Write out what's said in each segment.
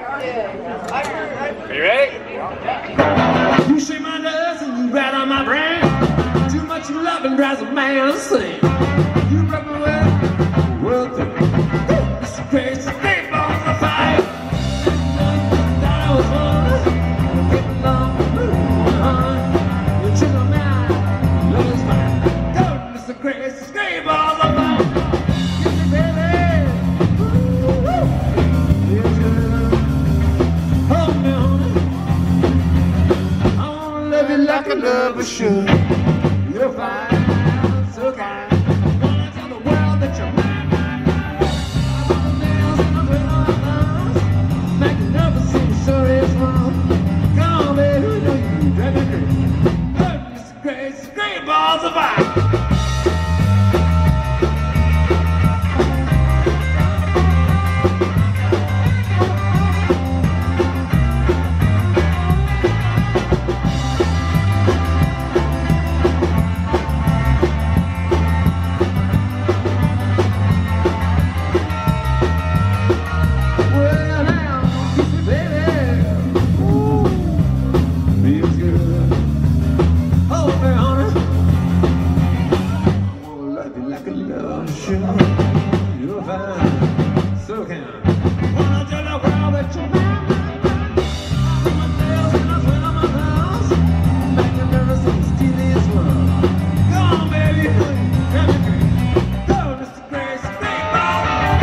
Are you ready? You shake my nerves and you rat on my brain. Too much loving drives a man insane. You broke my will, world thing. It's crazy, great balls of fire. Thought I was one, getting along, you trigger me, love is fine. Don't miss the crazy, great balls of fire. Give me, baby. Yes, girl. Hold me, honey. I wanna love you like a lover should. You're fine, so kind. Wanna tell the world that you're mine. I want the nails in my thumbs. Make you never seem sure it's wrong. Come on, baby, you know you drive me crazy. Goodness gracious, great balls of fire. You're fine, so kind. Wanna tell the world that you're mine. I'm my nails and I sweat on my thumbs. Make you nervous and steely as well. Come on, baby, grab me free. Go, Mr. Grace, big ball.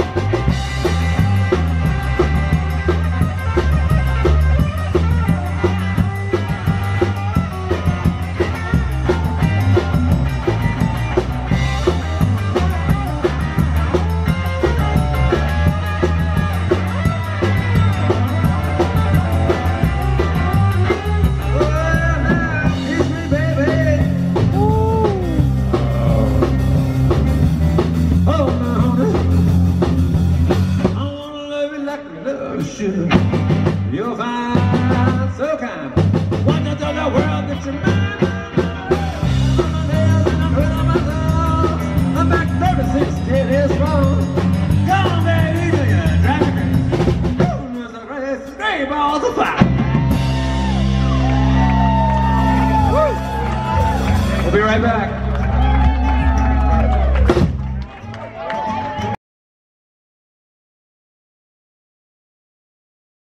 You're fine, so kind. Want to tell the world that you're mine. I'm my nails and I'm hurt on my thumbs. I'm back 36, it is wrong. Come on, baby, do you drive me crazy? Ooh, Mr. Grace, great balls of fire. We'll be right back.